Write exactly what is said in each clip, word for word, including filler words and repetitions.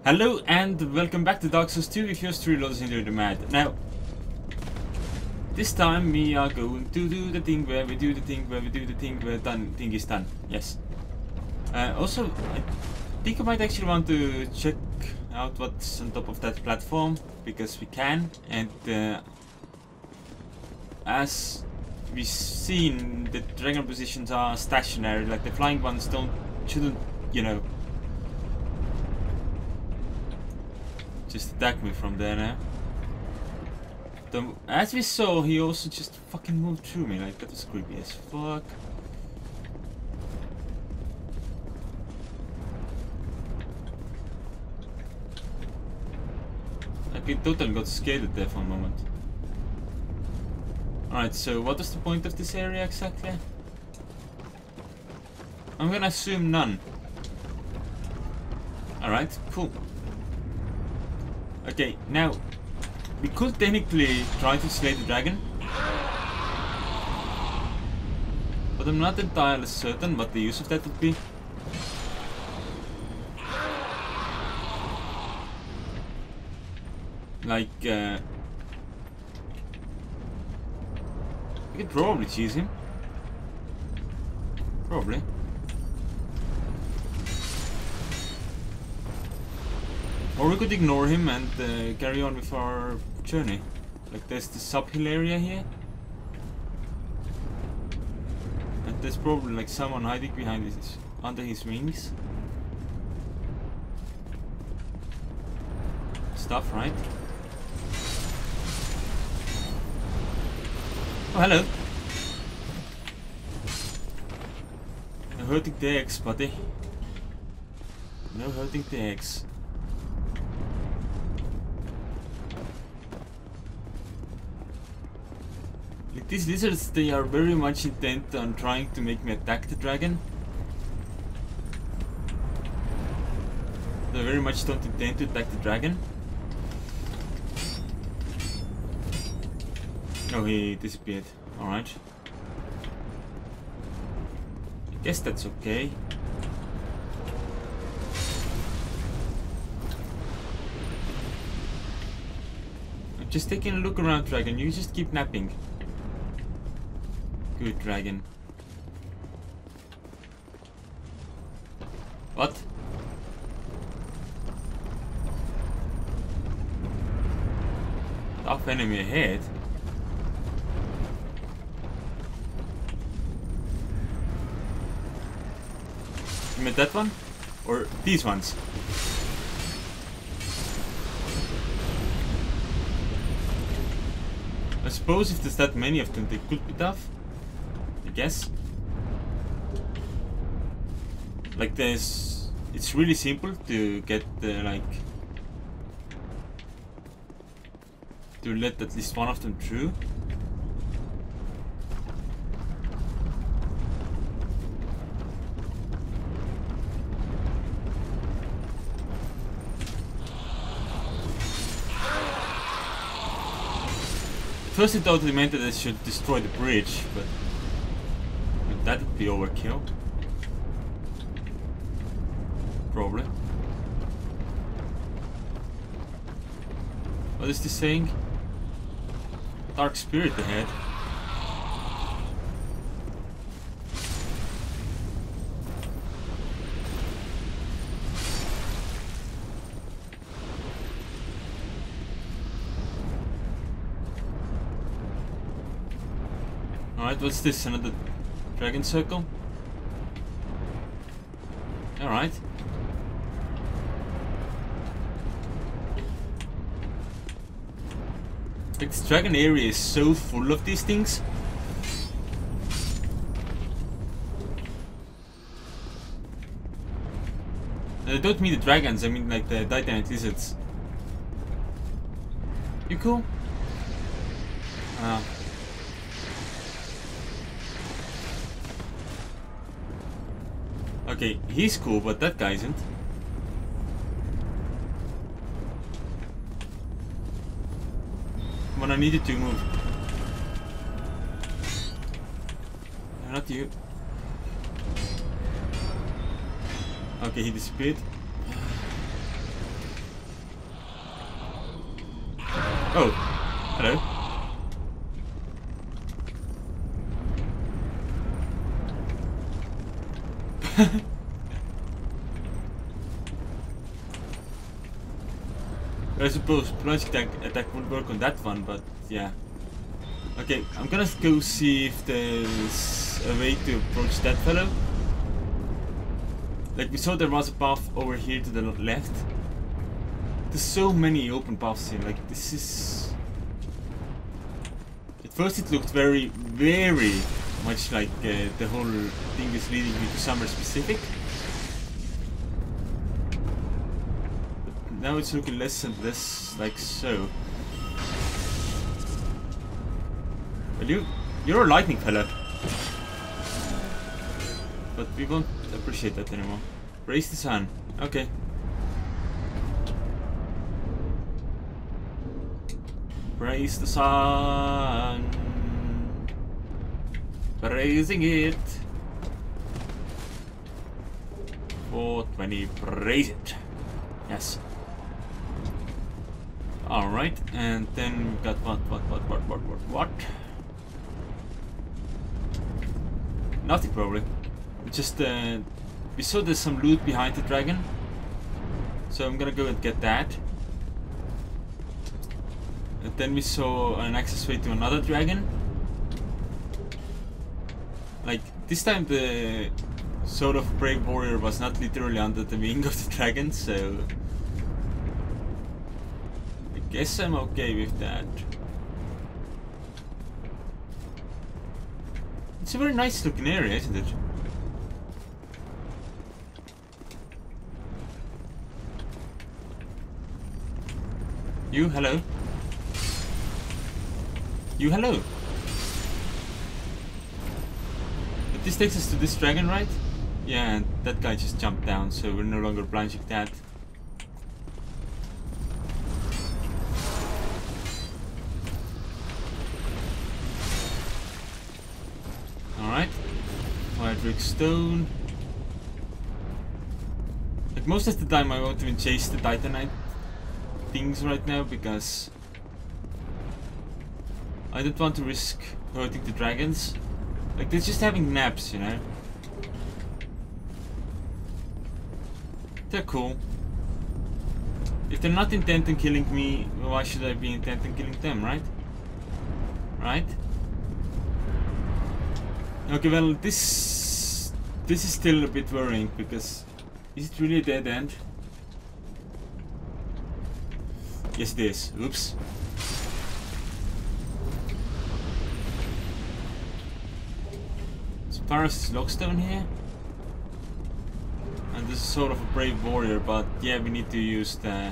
Hello and welcome back to Dark Souls two if you're still listening to the mad. Now, this time we are going to do the thing where we do the thing where we do the thing where done thing is done. Yes. Uh, also, I think I might actually want to check out what's on top of that platform because we can, and uh, as we've seen, the dragon positions are stationary. Like the flying ones don't shouldn't, you know, just attack me from there now. The, as we saw, he also just fucking moved through me. Like, that was creepy as fuck. Like, it totally got scared there for a moment. Alright, so what is the point of this area exactly? I'm gonna assume none. Alright, cool. Okay, now, we could technically try to slay the dragon, but I'm not entirely certain what the use of that would be. Like, uh... we could probably cheese him. Probably. Or we could ignore him and uh, carry on with our journey. Like, there's this uphill area here. And there's probably like someone hiding behind his, under his wings. Stuff, right? Oh, hello. No hurting the eggs, buddy. No hurting the eggs. Like, these lizards, they are very much intent on trying to make me attack the dragon. They very much don't intend to attack the dragon. Oh, he disappeared. Alright. I guess that's okay. I'm just taking a look around, dragon. You just keep napping. Good dragon. What? Tough enemy ahead. You meant that one? Or these ones? I suppose if there's that many of them, they could be tough. Guess. Like, there's, it's really simple to get the, like, to let at least one of them through. At first it totally meant that I should destroy the bridge, but that would be overkill. Probably. What is this saying? Dark spirit ahead. Alright, what's this? Another dragon circle? Alright. Like, this dragon area is so full of these things. I don't mean the dragons, I mean like the Titanite lizards. You cool? Ah. Okay, he's cool, but that guy isn't. Come on, I need you to move. No, not you. Okay, he disappeared. Oh, hello. I suppose plunge attack, attack would work on that one, but yeah. Okay, I'm gonna go see if there's a way to approach that fellow. Like we saw there was a path over here to the left. There's so many open paths here, like this is... At first it looked very, very much like uh, the whole thing is leading me to somewhere specific. But now it's looking less and less like so. Well, you, you're a lightning fellow. But we won't appreciate that anymore. Raise the sun. Okay. Praise the sun. Praising it. four twenty, praise it. Yes. Alright, and then we got what, what, what, what, what, what, what? Nothing probably. Just, uh, we saw there's some loot behind the dragon. So I'm gonna go and get that. And then we saw an access way to another dragon. Like, this time the Sword of Brave Warrior was not literally under the wing of the dragon, so... I guess I'm okay with that. It's a very nice looking area, isn't it? You, hello? You, hello? But this takes us to this dragon, right? Yeah, and that guy just jumped down, so we're no longer plunging that. Alright. Hydric Stone. Like, most of the time I won't even chase the Titanite things right now, because I don't want to risk hurting the dragons. Like, they're just having naps, you know? They're cool. If they're not intent on killing me, why should I be intent on killing them, right? Right? Okay, well, this... This is still a bit worrying, because... Is it really a dead end? Yes, it is. Oops. So Paris is Lockstone here. And this is sort of a brave warrior, but yeah, we need to use the...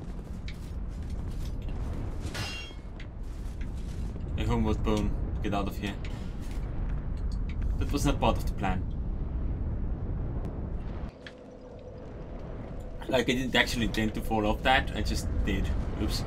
a homeward bone to get out of here. That was not part of the plan. Like, I didn't actually intend to fall off that, I just did. Oops.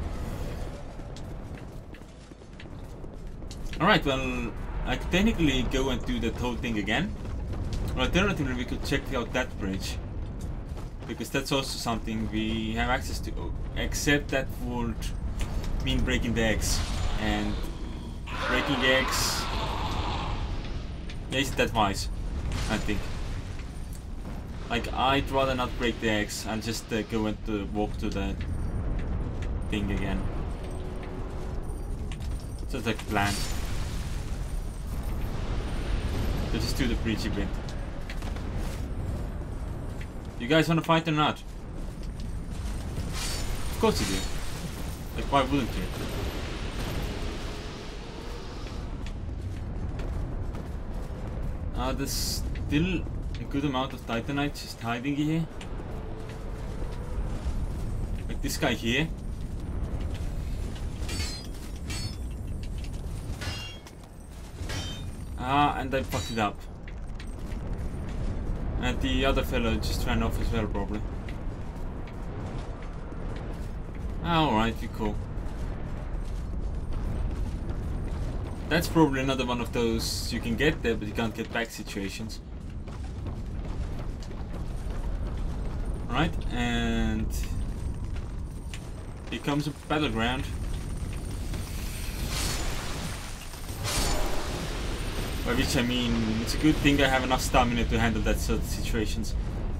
Alright, well, I could technically go and do that whole thing again. Or alternatively, we could check out that bridge. Because that's also something we have access to. Except that would mean breaking the eggs. And breaking the eggs... Yeah, isn't that wise, I think. Like, I'd rather not break the eggs and just uh, go and uh, walk to the thing again. Just like planned. So just do the preachy bit. You guys wanna fight or not? Of course you do. Like, why wouldn't you? Uh, there's still a good amount of Titanite just hiding here. Like this guy here. Ah, and I fucked it up. And the other fellow just ran off as well, probably. Ah, alright, you're cool. That's probably another one of those you can get there but you can't get back situations. Right, and here comes a battleground. By which I mean, it's a good thing I have enough stamina to handle that sort of situations.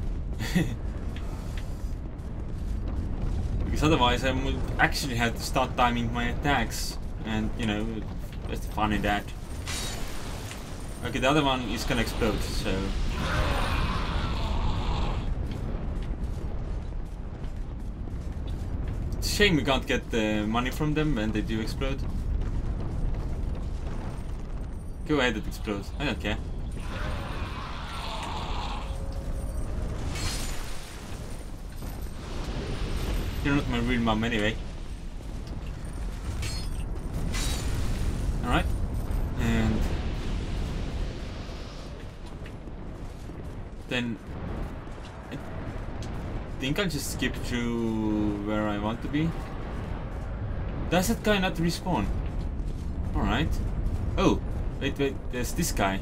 Because otherwise I would actually have to start timing my attacks. And, you know, what's the fun in that? Okay, the other one is gonna explode, so... It's a shame we can't get the money from them when they do explode. Go ahead and explode, I don't care. You're not my real mom anyway. Alright. And... then... I think I'll just skip through where I want to be. Does that guy not respawn? Alright. Oh! Wait, wait, there's this guy.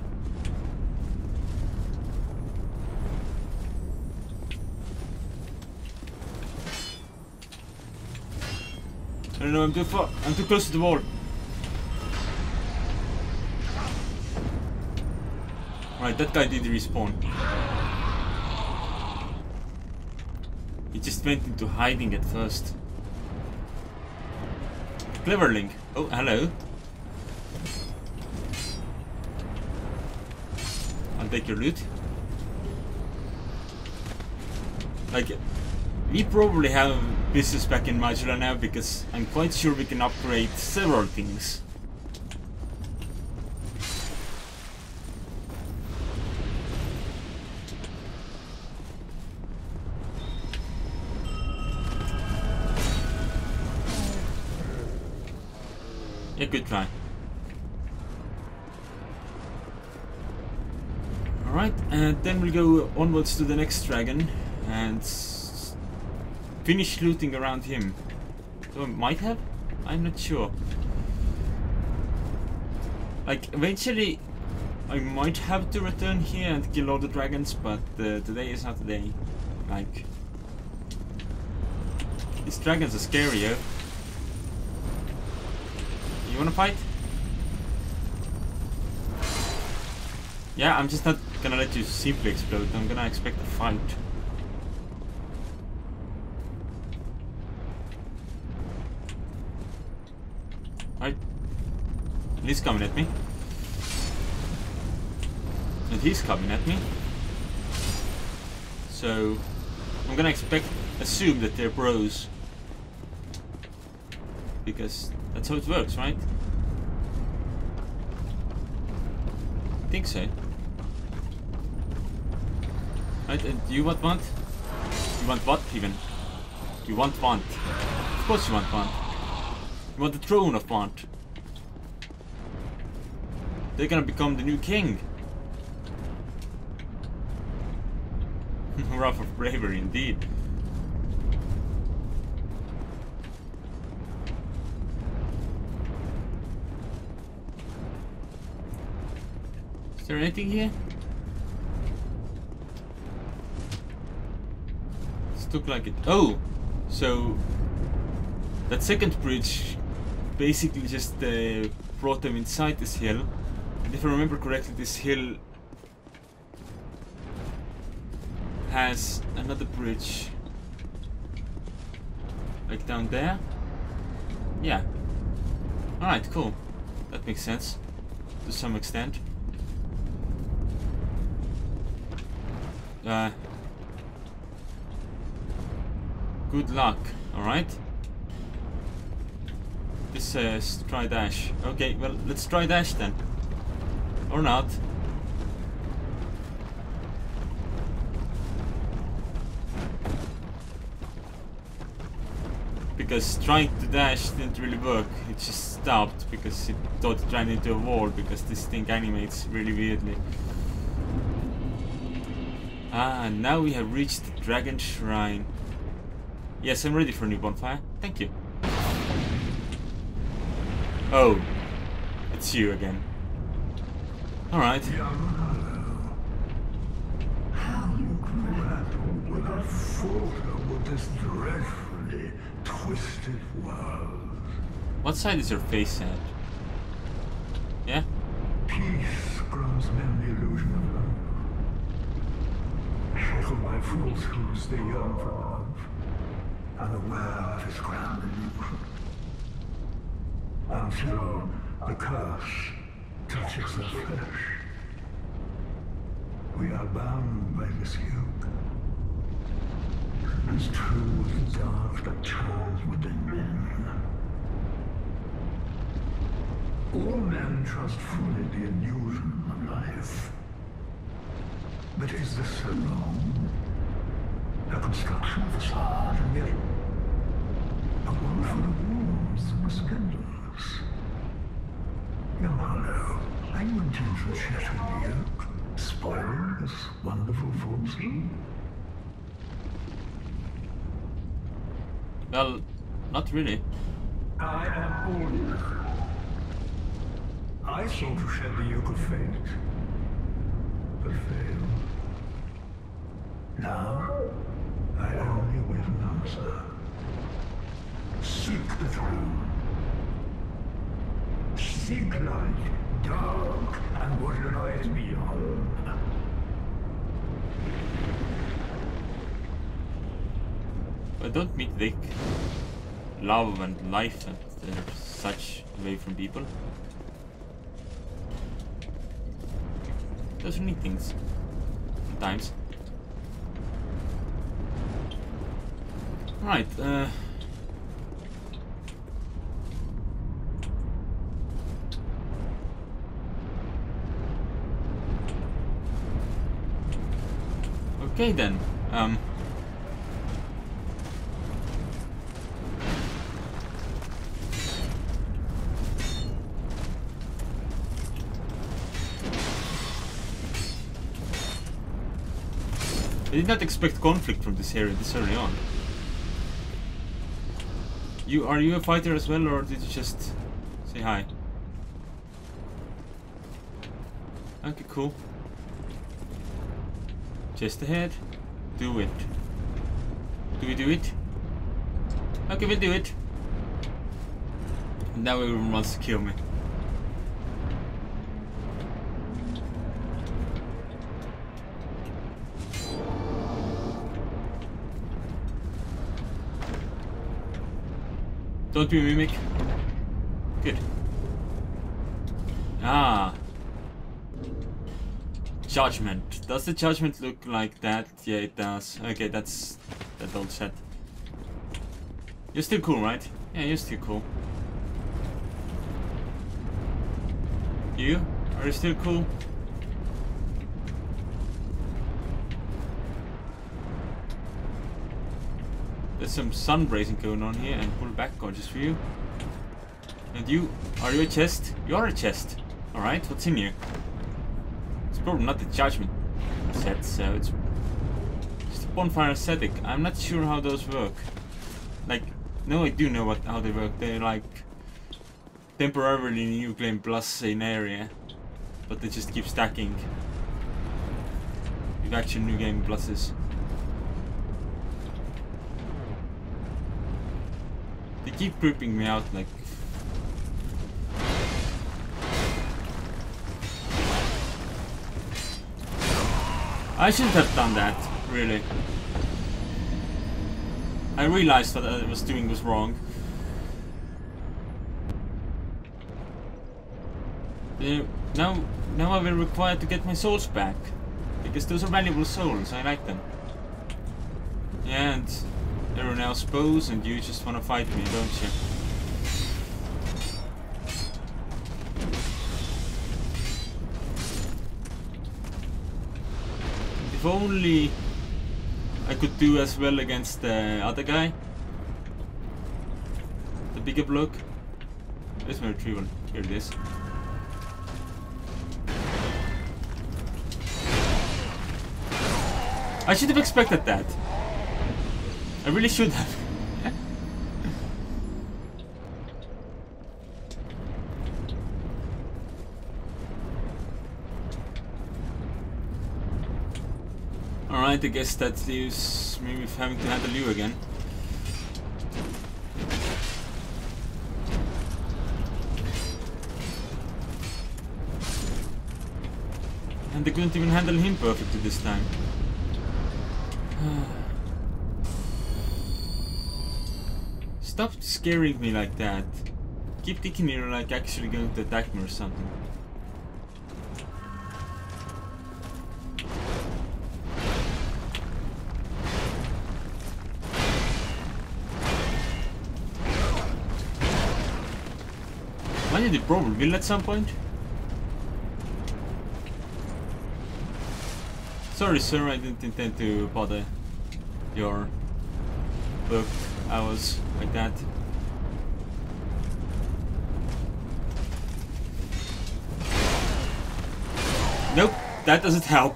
I don't know, I'm too far. I'm too close to the wall. Right, that guy did respawn. He just went into hiding at first. Clever Link. Oh, hello. I'll take your loot. Like, we probably have business back in Modular now because I'm quite sure we can upgrade several things. Yeah, good try. Alright, and then we'll go onwards to the next dragon and finish looting around him. So I might have? I'm not sure. Like, eventually I might have to return here and kill all the dragons, but uh, today is not the day. Like, these dragons are scary, yo. You wanna fight? Yeah, I'm just not gonna let you simply explode. I'm gonna expect a fight. Right. He's coming at me. And he's coming at me. So I'm gonna expect, assume that they're bros. Because that's how it works, right? I think so. Right, and you want want? You want what even? You want want? Of course you want want. You want the throne of want. They're gonna become the new king. Rough of bravery indeed. Is there anything here? This looked like it. Oh! So that second bridge basically just uh, brought them inside this hill. And if I remember correctly, this hill has another bridge like down there. Yeah. Alright, cool. That makes sense to some extent. Uh, good luck, alright? This says try dash. Okay, well, let's try dash then. Or not. Because trying to dash didn't really work. It just stopped because it thought it ran into a wall because this thing animates really weirdly. Ah, now we have reached the Dragon Shrine. Yes, I'm ready for a new bonfire. Thank you. Oh, it's you again. Alright. How you grapple without falter with this dreadfully twisted world. What side is your face at? Yeah? Peace grants men the illusion of love. Shackled by falsehoods, they yearn for love, unaware of its grand illusion. Until the curse touches their flesh. We are bound by this yoke. As true as the dark that churns within men. All men trust fully the illusion of life. But is this so wrong? A construction of facade, and yet a world full of warmth and scandals. Young Harlow, are you intent on shattering the yoke? Spoil this wonderful falsehood? Well, not really. I am all yoke. I sought to shed the yoke of fate, but failed. Now, I only await an answer. Seek the truth. Seek light, dark, and what lies beyond. I don't mean like love and life and uh, such away from people. Those are neat things. Sometimes. Right, uh... okay then, um... I did not expect conflict from this area this early on. You are you a fighter as well, or did you just say hi? Okay, cool. Just ahead. Do it. Do we do it? Okay, we'll do it. Now everyone wants to kill me. Don't be a mimic. Good. Ah. Judgment. Does the judgment look like that? Yeah, it does. Okay, that's that old set. You're still cool, right? Yeah, you're still cool. You? Are you still cool? There's some sun bracing going on here, and pull back gorgeous for you. And you, are you a chest? You are a chest. Alright, what's in here? It's probably not the judgment set, so it's just a bonfire aesthetic. I'm not sure how those work. Like, no, I do know what how they work. They're like temporarily new claim plus an area, but they just keep stacking with actual new game pluses. They keep creeping me out like. I shouldn't have done that, really. I realized what I was doing was wrong. Uh, now, now I will require to get my souls back. Because those are valuable souls, I like them. Yeah, and everyone else bows and you just want to fight me, don't you? If only I could do as well against the other guy. The bigger bloke. Where's my retrieval? Here it is. I should have expected that. I really should have. Alright, I guess that leaves me with having to handle you again. And they couldn't even handle him perfectly this time. Stop scaring me like that. Keep thinking you're like actually going to attack me or something. Why did it probably will at some point? Sorry sir, I didn't intend to bother your book hours like that. Nope, that doesn't help.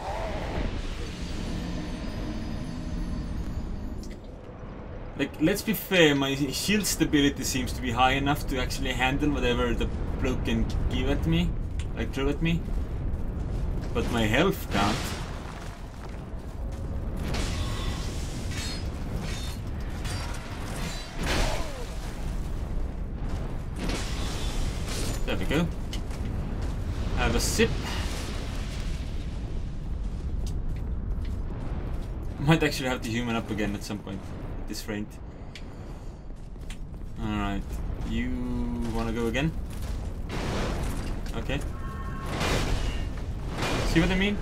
Like, let's be fair, my shield stability seems to be high enough to actually handle whatever the bloke can give at me, like throw at me. But my health can't. There we go. Have a sip. Might actually have to human up again at some point at this rate. Alright. You wanna go again? Okay. See what I mean?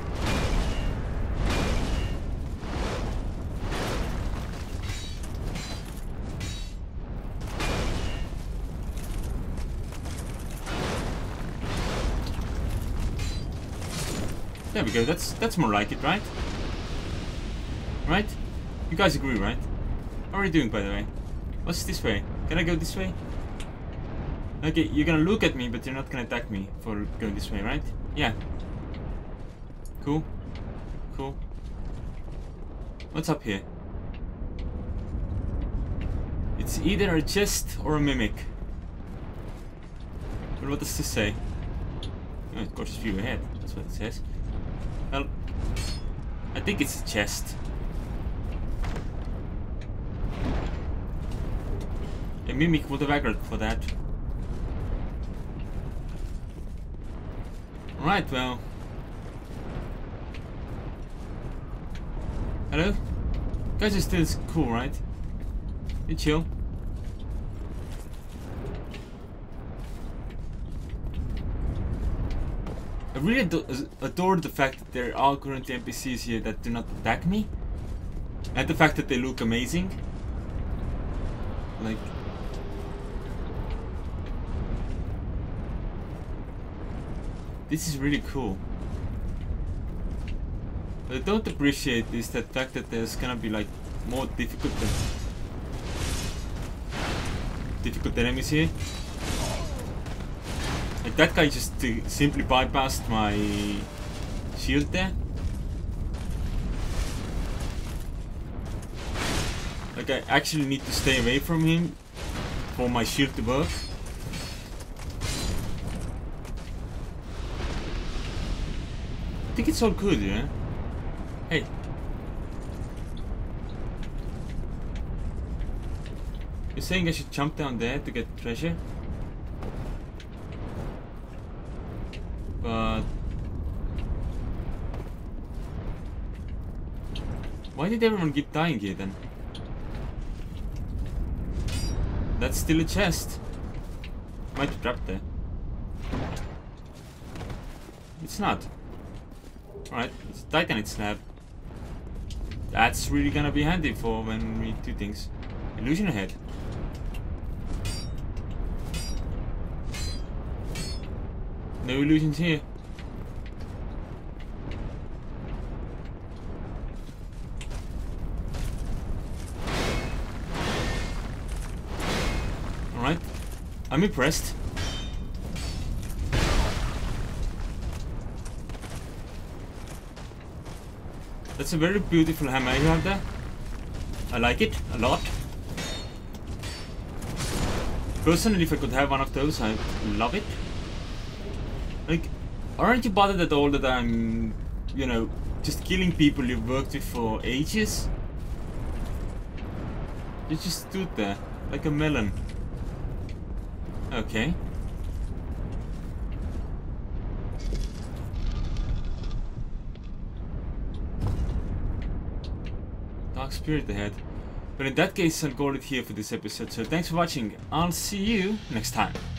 There we go, that's that's more like it, right? Right? You guys agree, right? How are you doing, by the way? What's this way? Can I go this way? Okay, you're gonna look at me, but you're not gonna attack me for going this way, right? Yeah. Cool. Cool. What's up here? It's either a chest or a mimic. But what does this say? Oh, of course, view ahead. That's what it says. Well, I think it's a chest. A mimic would have aggroed for that. Right, well. Hello? You guys are still cool, right? You chill. I really ado adore the fact that there are currently N P Cs here that do not attack me. And the fact that they look amazing. Like... This is really cool. What I don't appreciate is the fact that there's gonna be like more difficult than difficult enemies here. Like that guy just uh, simply bypassed my shield there. Like I actually need to stay away from him for my shield to work. I think it's all good, yeah? Hey. You're saying I should jump down there to get treasure? But... why did everyone keep dying here then? That's still a chest. Might be trapped there. It's not. Alright, it's a Titanite slab. That's really gonna be handy for when we do things. Illusion ahead. No illusions here. Alright, I'm impressed. That's a very beautiful hammer you have there. I like it a lot. Personally, if I could have one of those, I'd love it. Like, aren't you bothered at all that I'm, you know, just killing people you've worked with for ages? You just stood there, like a melon. Okay. dark spirit ahead. But in that case, I'll call it here for this episode. So thanks for watching. I'll see you next time.